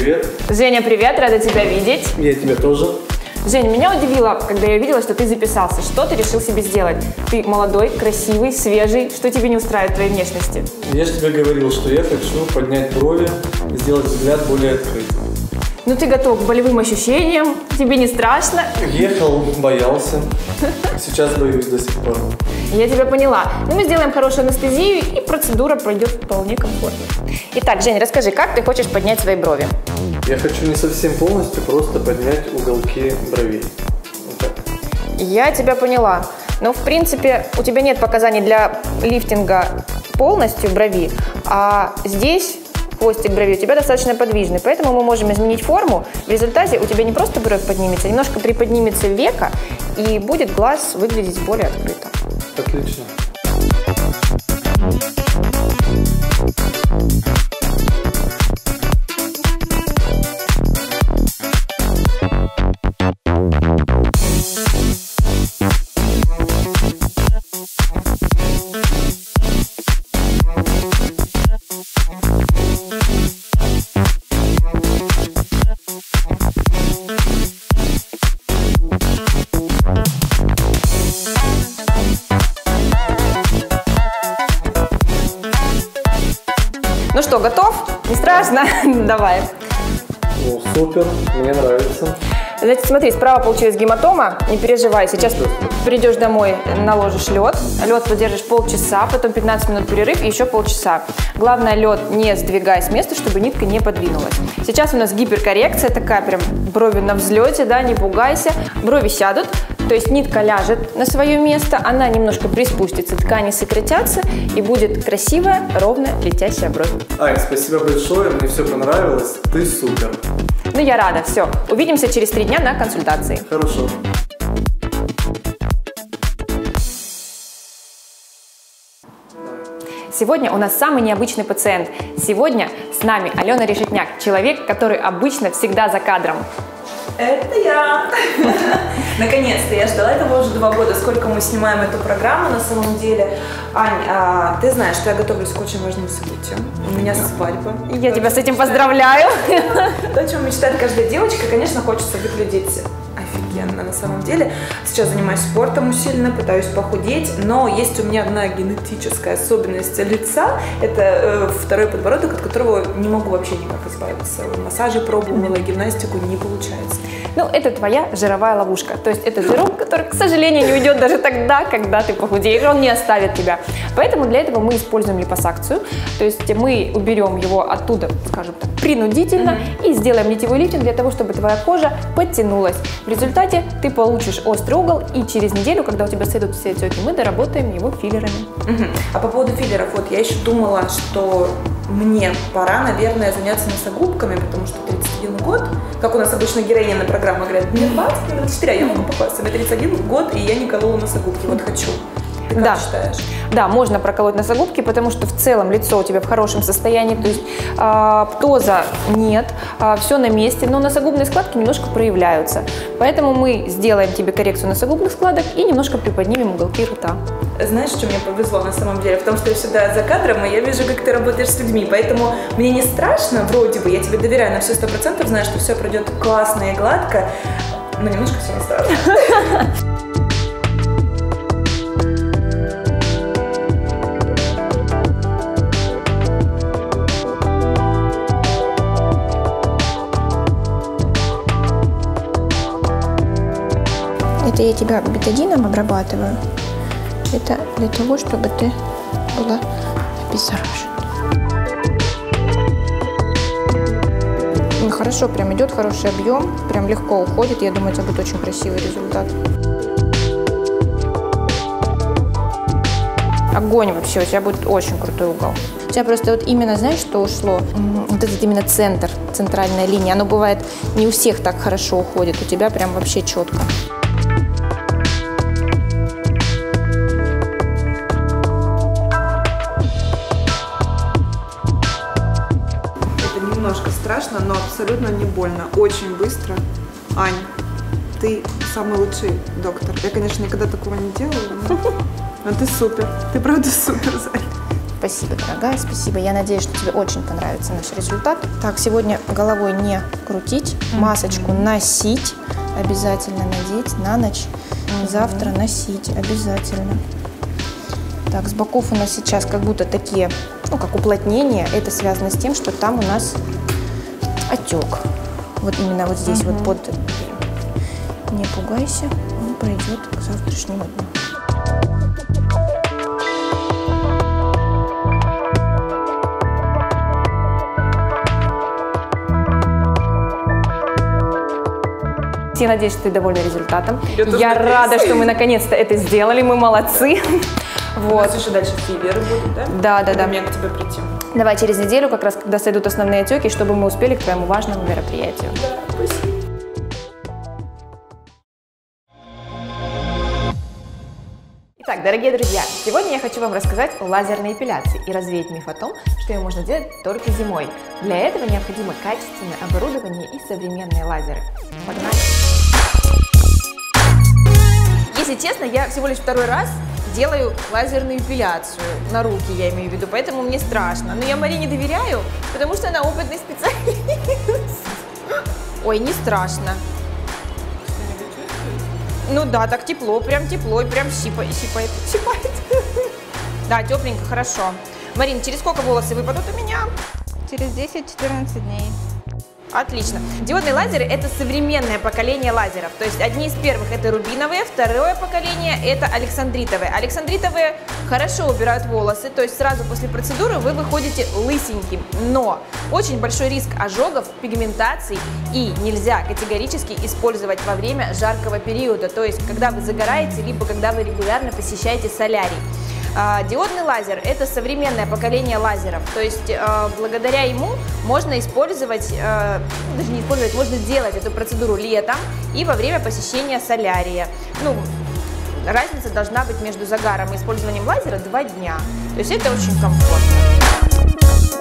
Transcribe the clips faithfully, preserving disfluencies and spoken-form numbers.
привет. Женя, привет, рада тебя видеть. Я тебя тоже. Женя, меня удивило, когда я увидела, что ты записался. Что ты решил себе сделать? Ты молодой, красивый, свежий. Что тебе не устраивает в твоей внешности? Я же тебе говорил, что я хочу поднять брови, сделать взгляд более открытым. Ну ты готов к болевым ощущениям? Тебе не страшно? Ехал, боялся. Сейчас боюсь до сих пор. Я тебя поняла. Ну мы сделаем хорошую анестезию, и процедура пройдет вполне комфортно. Итак, Женя, расскажи, как ты хочешь поднять свои брови? Я хочу не совсем полностью, просто поднять уголки бровей. Вот так. Я тебя поняла. Ну, в принципе, у тебя нет показаний для лифтинга полностью брови, а здесь хвостик брови у тебя достаточно подвижный, поэтому мы можем изменить форму. В результате у тебя не просто бровь поднимется, немножко приподнимется века, и будет глаз выглядеть более открыто. Отлично. Ну что, готов? Не страшно? Давай. Ну, супер, мне нравится. Значит, смотри, справа получилась гематома, не переживай, сейчас придешь домой, наложишь лед, лед подержишь полчаса, потом пятнадцать минут перерыв и еще полчаса. Главное, лед не сдвигай с места, чтобы нитка не подвинулась. Сейчас у нас гиперкоррекция, такая прям брови на взлете, да, не пугайся, брови сядут, то есть нитка ляжет на свое место, она немножко приспустится, ткани сократятся и будет красивая, ровная, летящая бровь. Ань, спасибо большое, мне все понравилось, ты супер. Ну, я рада. Все. Увидимся через три дня на консультации. Хорошо. Сегодня у нас самый необычный пациент. Сегодня с нами Алена Решетняк, человек, который обычно всегда за кадром. Это я! Наконец-то, я ждала этого уже два года, сколько мы снимаем эту программу на самом деле. Ань, а, ты знаешь, что я готовлюсь к очень важным событиям. У меня свадьба. Я тебя с этим поздравляю. То, о чем мечтает каждая девочка, конечно, хочется выглядеть офигенно на самом деле. Сейчас занимаюсь спортом усиленно, пытаюсь похудеть, но есть у меня одна генетическая особенность лица. Это э, второй подбородок, от которого не могу вообще никак избавиться. Массажи пробовала, гимнастику, не получается. Ну, это твоя жировая ловушка. То есть это жирок, который, к сожалению, не уйдет даже тогда, когда ты похудеешь. Он не оставит тебя. Поэтому для этого мы используем липосакцию. То есть мы уберем его оттуда, скажем так, принудительно mm-hmm. и сделаем нитевой лифтинг для того, чтобы твоя кожа подтянулась. В результате ты получишь острый угол, и через неделю, когда у тебя сойдут все отеки, мы доработаем его филлерами. Mm-hmm. А по поводу филлеров, вот я еще думала, что мне пора, наверное, заняться носогубками, потому что тридцать один год, как у нас обычно героини на программе говорят, мне двадцать, мне двадцать четыре, а я могу попасться. Мне тридцать один год, и я не колола носогубки, вот хочу. Ты как да. считаешь? Да, можно проколоть носогубки, потому что в целом лицо у тебя в хорошем состоянии, то есть э, птоза нет, э, все на месте, но носогубные складки немножко проявляются. Поэтому мы сделаем тебе коррекцию носогубных складок и немножко приподнимем уголки рта. Знаешь, что мне повезло на самом деле? В том, что я всегда за кадром, и я вижу, как ты работаешь с людьми. Поэтому мне не страшно, вроде бы, я тебе доверяю на все сто процентов, знаю, что все пройдет классно и гладко, но немножко все не страшно. Это я тебя бетадином обрабатываю. Это для того, чтобы ты была обеззаражена. Ну, хорошо, прям идет хороший объем, прям легко уходит. Я думаю, это будет очень красивый результат. Огонь вообще, у тебя будет очень крутой угол. У тебя просто вот именно, знаешь, что ушло? Вот этот именно центр, центральная линия. Оно бывает не у всех так хорошо уходит, у тебя прям вообще четко. Немножко страшно, но абсолютно не больно. Очень быстро. Ань, ты самый лучший доктор. Я, конечно, никогда такого не делала, но, но ты супер. Ты правда супер, Зай. Спасибо, дорогая, спасибо. Я надеюсь, что тебе очень понравится наш результат. Так, сегодня головой не крутить, масочку носить, обязательно надеть на ночь, завтра носить обязательно. Так, с боков у нас сейчас как будто такие, ну, как уплотнения. Это связано с тем, что там у нас отек. Вот именно вот здесь, угу. вот под... Не пугайся, он пройдет к завтрашнему дню. Я надеюсь, что ты довольна результатом. Я, Я рада, что мы наконец-то это сделали, мы молодцы. Вот. У нас еще дальше фиверы будут, да? Да, да, да. Мне к тебе прийти. Давай через неделю, как раз когда сойдут основные отеки, чтобы мы успели к твоему важному мероприятию. Да, спасибо. Итак, дорогие друзья, сегодня я хочу вам рассказать о лазерной эпиляции и развеять миф о том, что ее можно делать только зимой. Для этого необходимо качественное оборудование и современные лазеры. Погнали! Если честно, я всего лишь второй раз делаю лазерную эпиляцию на руки, я имею в виду, поэтому мне страшно. Но я Марине доверяю, потому что она опытный специалист. Ой, не страшно. Ну да, так тепло, прям тепло, и прям щипает, щипает, щипает. Да, тепленько, хорошо. Марин, через сколько волосы выпадут у меня? Через десять-четырнадцать дней. Отлично. Диодные лазеры – это современное поколение лазеров. То есть одни из первых – это рубиновые, второе поколение – это александритовые. Александритовые хорошо убирают волосы, то есть сразу после процедуры вы выходите лысеньким. Но очень большой риск ожогов, пигментаций, и нельзя категорически использовать во время жаркого периода, то есть когда вы загораете, либо когда вы регулярно посещаете солярий. Диодный лазер – это современное поколение лазеров, то есть э, благодаря ему можно использовать, э, даже не использовать, можно делать эту процедуру летом и во время посещения солярия. Ну, разница должна быть между загаром и использованием лазера два дня, то есть это очень комфортно.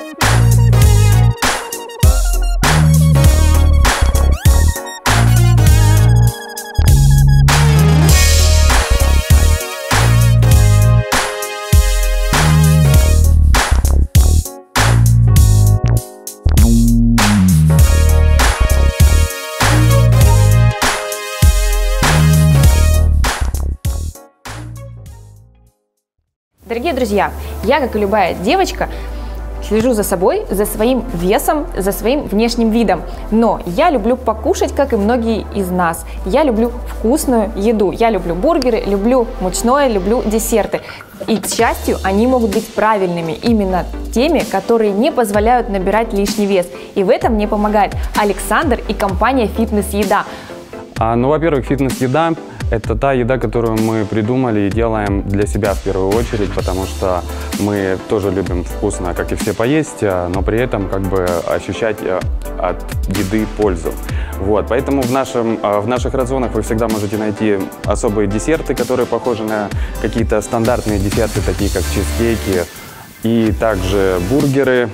Дорогие друзья, я, как и любая девочка, слежу за собой, за своим весом, за своим внешним видом. Но я люблю покушать, как и многие из нас. Я люблю вкусную еду. Я люблю бургеры, люблю мучное, люблю десерты. И, к счастью, они могут быть правильными, именно теми, которые не позволяют набирать лишний вес. И в этом мне помогает Александр и компания «Фитнес-еда». А, ну, во-первых, «Фитнес-еда» – это та еда, которую мы придумали и делаем для себя в первую очередь, потому что мы тоже любим вкусно, как и все, поесть, но при этом как бы ощущать от еды пользу. Вот, поэтому в, нашем, в наших рационах вы всегда можете найти особые десерты, которые похожи на какие-то стандартные десерты, такие как чизкейки, и также бургеры,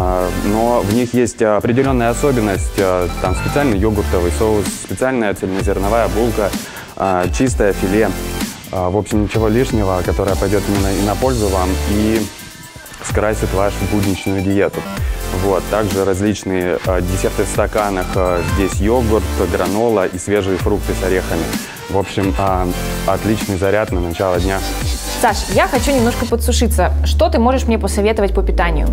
но в них есть определенная особенность, там специальный йогуртовый соус, специальная цельнозерновая булка, чистое филе, в общем, ничего лишнего, которое пойдет именно и на пользу вам и скрасит вашу будничную диету. Вот, также различные десерты в стаканах, здесь йогурт, гранола и свежие фрукты с орехами. В общем, отличный заряд на начало дня. Саш, я хочу немножко подсушиться. Что ты можешь мне посоветовать по питанию?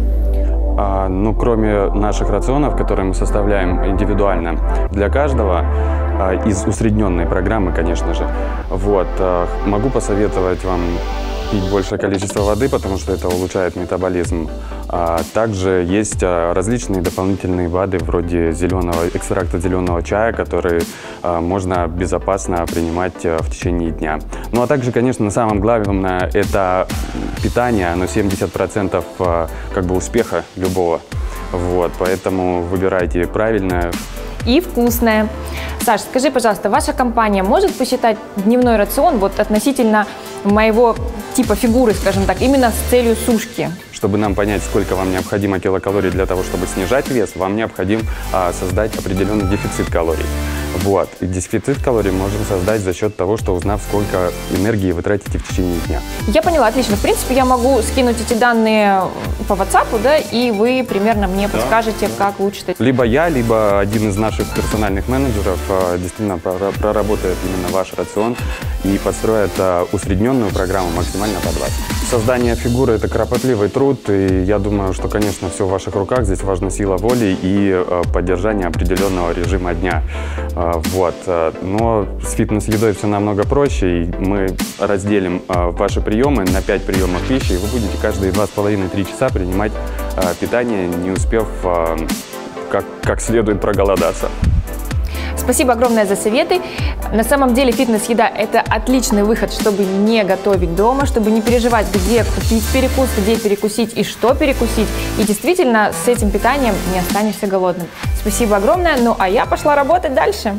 А, ну, кроме наших рационов, которые мы составляем индивидуально для каждого, а, из усредненной программы, конечно же, вот, а, могу посоветовать вам пить большее количество воды, потому что это улучшает метаболизм. А также есть различные дополнительные БАДы вроде зеленого, экстракта зеленого чая, который а, можно безопасно принимать в течение дня. Ну а также, конечно, самым главным это питание, оно семьдесят процентов как бы успеха любого. Вот, поэтому выбирайте правильное. И вкусное. Саш, скажи, пожалуйста, ваша компания может посчитать дневной рацион вот относительно моего типа фигуры, скажем так, именно с целью сушки? Чтобы нам понять, сколько вам необходимо килокалорий для того, чтобы снижать вес, вам необходимо а, создать определенный дефицит калорий. Вот. И дефицит калорий можем создать за счет того, что узнав, сколько энергии вы тратите в течение дня. Я поняла, отлично. В принципе, я могу скинуть эти данные по WhatsApp, да, и вы примерно мне да. подскажете, как лучше. Либо я, либо один из наших персональных менеджеров действительно проработает именно ваш рацион и построит усредненную программу максимально под вас. Создание фигуры – это кропотливый труд, и я думаю, что, конечно, все в ваших руках. Здесь важна сила воли и поддержание определенного режима дня. Вот. Но с фитнес-едой все намного проще, и мы разделим ваши приемы на пять приемов пищи, и вы будете каждые два с половиной-три часа принимать питание, не успев как, как следует проголодаться. Спасибо огромное за советы. На самом деле фитнес-еда – это отличный выход, чтобы не готовить дома, чтобы не переживать, где купить перекус, где перекусить и что перекусить. И действительно, с этим питанием не останешься голодным. Спасибо огромное. Ну, а я пошла работать дальше.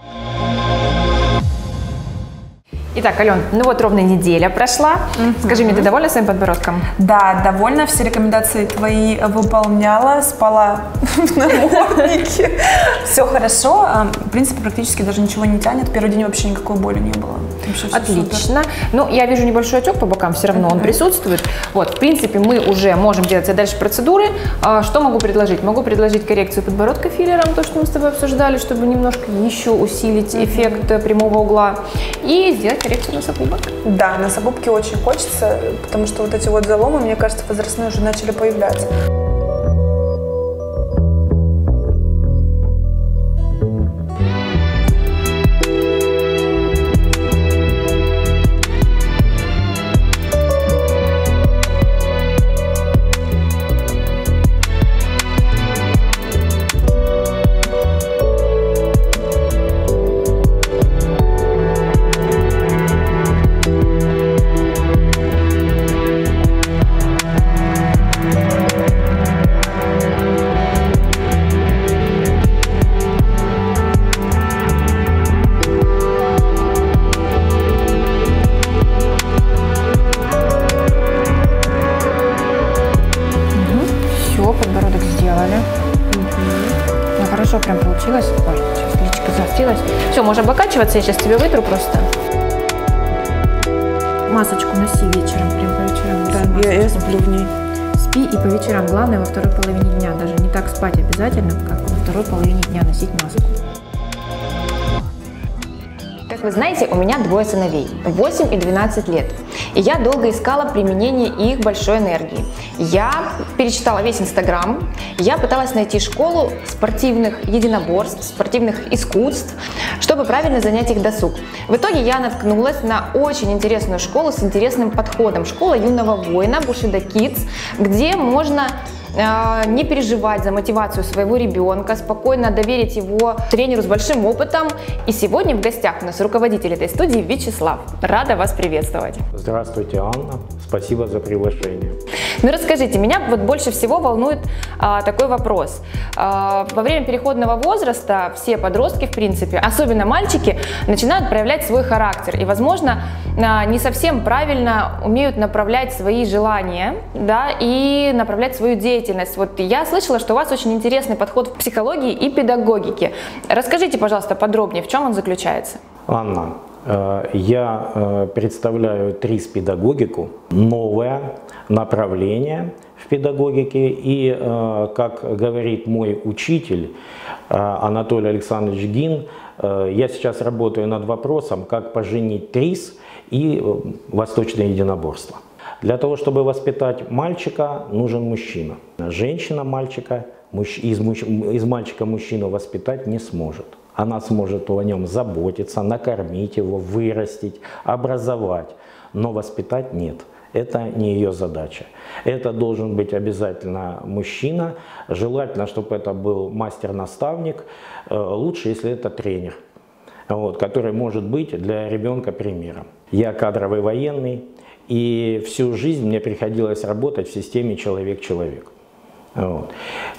Итак, Ален, ну вот ровно неделя прошла. Mm-hmm. Скажи мне, ты довольна своим подбородком? Да, довольна. Все рекомендации твои выполняла, спала в наморднике. Все хорошо. В принципе, практически даже ничего не тянет. Первый день вообще никакой боли не было. Отлично. Ну, я вижу небольшой отек по бокам, все равно он присутствует. Вот, в принципе, мы уже можем делать дальше процедуры. Что могу предложить? Могу предложить коррекцию подбородка филлером, то, что мы с тобой обсуждали, чтобы немножко еще усилить эффект прямого угла. И сделать коррекцию носогубок. Да, носогубки очень хочется, потому что вот эти вот заломы, мне кажется, возрастные уже начали появляться. Хорошо прям получилось. Ой, сейчас личико заострилось. Все, можно облокачиваться, я сейчас тебе вытру просто. Масочку носи вечером, прям по вечерам. Да, я, я сплю в ней. Спи и по вечерам, главное во второй половине дня. Даже не так спать обязательно, как во второй половине дня носить маску. Как вы знаете, у меня двое сыновей, восемь и двенадцать лет. И я долго искала применение их большой энергии. Я перечитала весь Инстаграм, я пыталась найти школу спортивных единоборств, спортивных искусств, чтобы правильно занять их досуг. В итоге я наткнулась на очень интересную школу с интересным подходом. Школа юного воина Bushido Kids, где можно не переживать за мотивацию своего ребенка, спокойно доверить его тренеру с большим опытом. И сегодня в гостях у нас руководитель этой студии Вячеслав. Рада вас приветствовать. Здравствуйте, Анна. Спасибо за приглашение. Ну расскажите, меня вот больше всего волнует а, такой вопрос. А, во время переходного возраста все подростки, в принципе, особенно мальчики, начинают проявлять свой характер и, возможно, а, не совсем правильно умеют направлять свои желания, да, и направлять свою деятельность. Вот я слышала, что у вас очень интересный подход в психологии и педагогике. Расскажите, пожалуйста, подробнее, в чем он заключается? Анна, я представляю ТРИС-педагогику, новое направление в педагогике. И, как говорит мой учитель Анатолий Александрович Гин, я сейчас работаю над вопросом, как поженить ТРИС и восточное единоборство. Для того, чтобы воспитать мальчика, нужен мужчина. Женщина мальчика, из, из мальчика мужчину воспитать не сможет. Она сможет о нем заботиться, накормить его, вырастить, образовать, но воспитать нет. Это не ее задача. Это должен быть обязательно мужчина, желательно, чтобы это был мастер-наставник, лучше, если это тренер, вот, который может быть для ребенка примером. Я кадровый военный, и всю жизнь мне приходилось работать в системе человек-человек. Вот.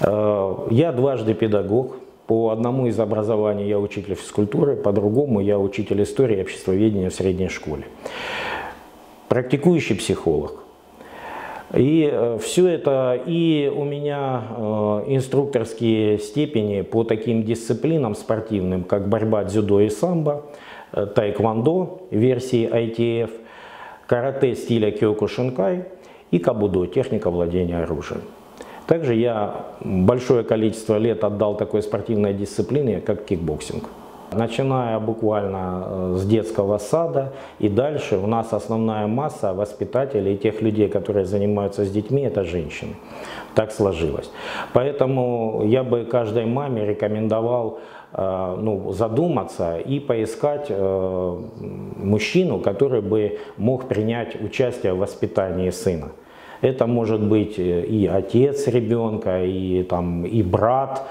Я дважды педагог. По одному из образований я учитель физкультуры, по другому я учитель истории и обществоведения в средней школе. Практикующий психолог. И все это, и у меня инструкторские степени по таким дисциплинам спортивным, как борьба, дзюдо и самбо, тайквондо версии ай ти эф, карате стиля кёкушинкай и кабудо, техника владения оружием. Также я большое количество лет отдал такой спортивной дисциплине, как кикбоксинг. Начиная буквально с детского сада и дальше, у нас основная масса воспитателей и тех людей, которые занимаются с детьми, это женщины. Так сложилось. Поэтому я бы каждой маме рекомендовал э, ну, задуматься и поискать э, мужчину, который бы мог принять участие в воспитании сына. Это может быть и отец ребенка, и, там, и брат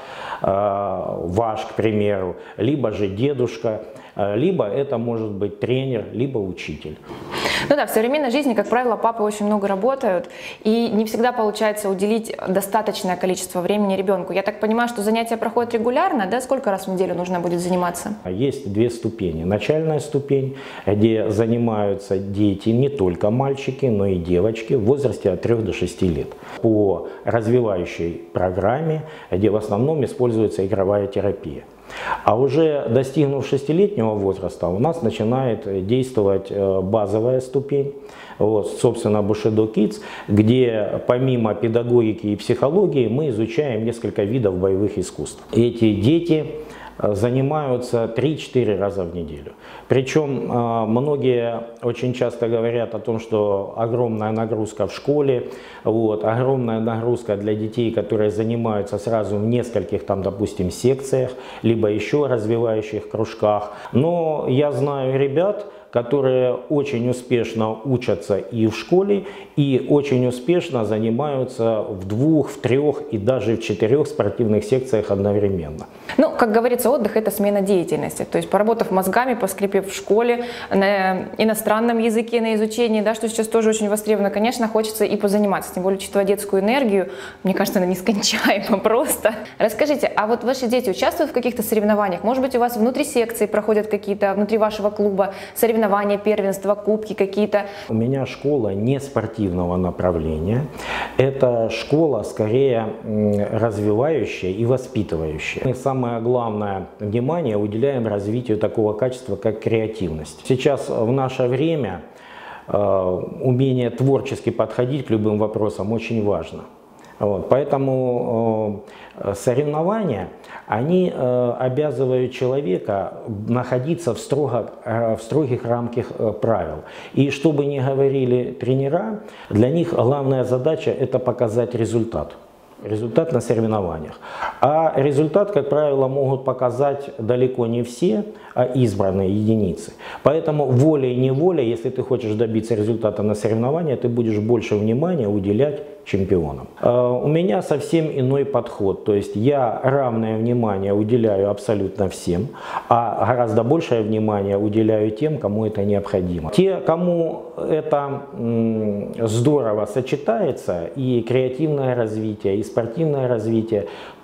э, ваш, к примеру, либо же дедушка, э, либо это может быть тренер, либо учитель. Ну да, в современной жизни, как правило, папы очень много работают, и не всегда получается уделить достаточное количество времени ребенку. Я так понимаю, что занятия проходят регулярно, да? Сколько раз в неделю нужно будет заниматься? Есть две ступени. Начальная ступень, где занимаются дети, не только мальчики, но и девочки в возрасте от трёх до шести лет. По развивающей программе, где в основном используется игровая терапия. А уже достигнув шестилетнего возраста, у нас начинает действовать базовая ступень, вот, собственно, Bushido Kids, где помимо педагогики и психологии мы изучаем несколько видов боевых искусств. Эти дети занимаются три-четыре раза в неделю. Причем многие очень часто говорят о том, что огромная нагрузка в школе, вот, огромная нагрузка для детей, которые занимаются сразу в нескольких, там, допустим, секциях, либо еще развивающих кружках. Но я знаю ребят, которые очень успешно учатся и в школе, и очень успешно занимаются в двух, в трех и даже в четырех спортивных секциях одновременно. Ну, как говорится, отдых – это смена деятельности. То есть, поработав мозгами, поскрипев в школе, на иностранном языке, на изучении, да, что сейчас тоже очень востребовано, конечно, хочется и позаниматься. Тем более, учитывая детскую энергию, мне кажется, она нескончаема просто. Расскажите, а вот ваши дети участвуют в каких-то соревнованиях? Может быть, у вас внутри секции проходят какие-то, внутри вашего клуба соревнования? Соревнования, первенства, кубки какие-то? У меня школа не спортивного направления. Это школа скорее развивающая и воспитывающая. Мы самое главное внимание уделяем развитию такого качества, как креативность. Сейчас в наше время э, умение творчески подходить к любым вопросам очень важно. Вот, поэтому э, соревнования, они э, обязывают человека находиться в, строго, э, в строгих рамках э, правил. И что бы ни говорили тренера, для них главная задача – это показать результат. Результат на соревнованиях. А результат, как правило, могут показать далеко не все, а избранные единицы. Поэтому волей-неволей, если ты хочешь добиться результата на соревнованиях, ты будешь больше внимания уделять чемпионам. У меня совсем иной подход. То есть я равное внимание уделяю абсолютно всем, а гораздо большее внимание уделяю тем, кому это необходимо. Те, кому это здорово сочетается, и креативное развитие, и спортивное развитие,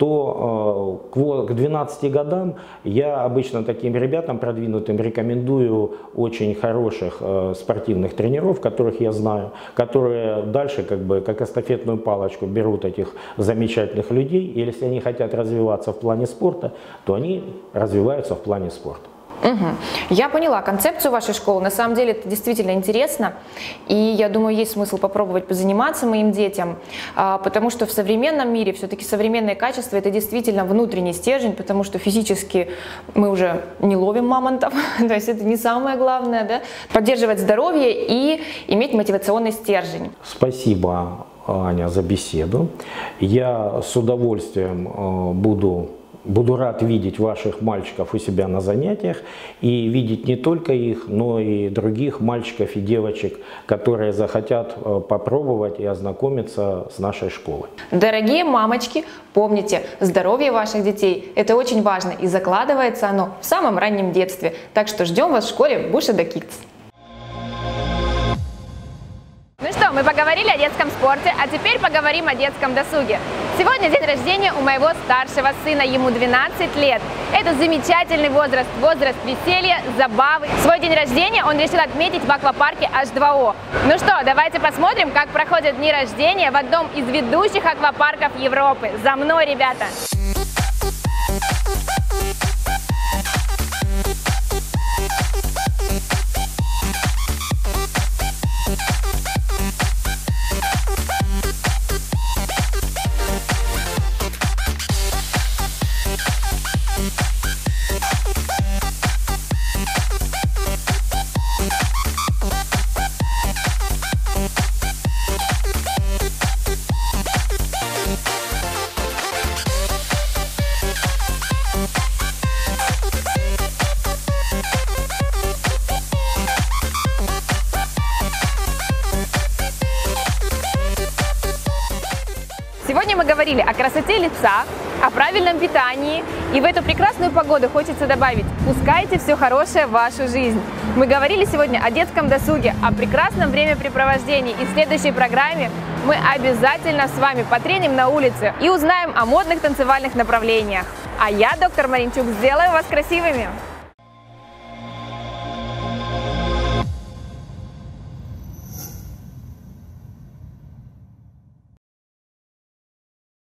то к двенадцати годам я обычно таким ребятам продвинутым рекомендую очень хороших спортивных тренеров, которых я знаю, которые дальше как бы как эстафетную палочку берут этих замечательных людей, и если они хотят развиваться в плане спорта, то они развиваются в плане спорта. Угу. Я поняла концепцию вашей школы. На самом деле это действительно интересно. И я думаю, есть смысл попробовать позаниматься моим детям. Потому что в современном мире все-таки современное качество – это действительно внутренний стержень, потому что физически мы уже не ловим мамонтов. То есть это не самое главное, да? Поддерживать здоровье и иметь мотивационный стержень. Спасибо, Аня, за беседу. Я с удовольствием буду... Буду рад видеть ваших мальчиков у себя на занятиях и видеть не только их, но и других мальчиков и девочек, которые захотят попробовать и ознакомиться с нашей школой. Дорогие мамочки, помните, здоровье ваших детей – это очень важно, и закладывается оно в самом раннем детстве. Так что ждем вас в школе Bushido Kids. Ну что, мы поговорили о детском спорте, а теперь поговорим о детском досуге. Сегодня день рождения у моего старшего сына, ему двенадцать лет. Это замечательный возраст, возраст веселья, забавы. Свой день рождения он решил отметить в аквапарке эйч два о. Ну что, давайте посмотрим, как проходят дни рождения в одном из ведущих аквапарков Европы. За мной, ребята! Сегодня мы говорили о красоте лица, о правильном питании, и в эту прекрасную погоду хочется добавить: пускайте все хорошее в вашу жизнь. Мы говорили сегодня о детском досуге, о прекрасном времяпрепровождении, и в следующей программе мы обязательно с вами потреним на улице и узнаем о модных танцевальных направлениях. А я, доктор Маринчук, сделаю вас красивыми!